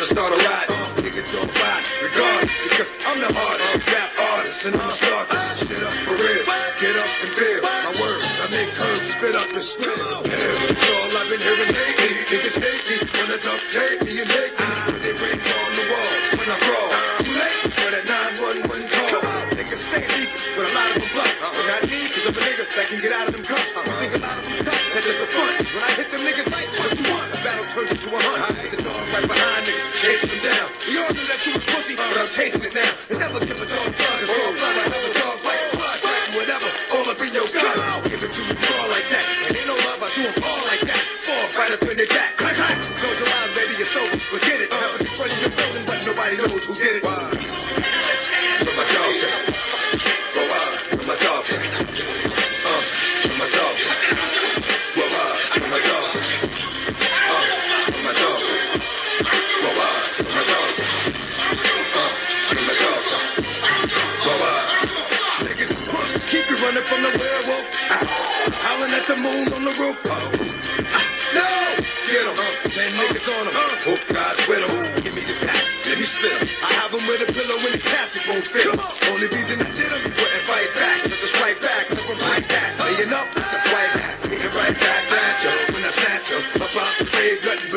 to start a riot. Niggas gon' ride regardless, because I'm the hardest rap artist and I'm a star. Shit up for real, get up and feel my words. I make curves, spit up and spit. It's all I've been hearing lately. Niggas hate me, wanna duct tape me and hate me. They break on the wall when I brawl. Too late for that 911 call. Niggas stay deep, but a lot of them bluff. So not me, cause I'm a nigga that can get out of them cuffs. You think a lot of them stuff, that's just a front. When I hit them niggas like, what you want? The battle turns into a hunt. The dogs right behind niggas, chasing them down. We all knew that you was pussy, but I'm chasing it now. And never give a dog blood, it's all blood. I have a dog like blood, whatever, all up in your gut. Give it to you all like that. And ain't no love, I do them all like that. Fall right up in the back. Clack, clack. Close your eyes, baby, you're sober. Forget it. Have it in front of your building, but nobody knows who did it. From my dog say. Go out, from my dog say. From my dog say. Go out, from my dog say. From my dog say. Go out, from my dog say. From my dog say. Go out. Niggas is pussies, keep you running from the werewolf. Howling at the moon on the roof. No! Get 'em, 10 niggas on 'em. Hope God's with 'em. Give me the pack, let me split 'em. I have 'em with a pillow when the casket won't fit 'em. Only reason I did 'em, wouldn't fight back. Just right back, from right back. Laying up, that's right back. Getting right back at ya. When I snatch 'em, I pop the blade, blood and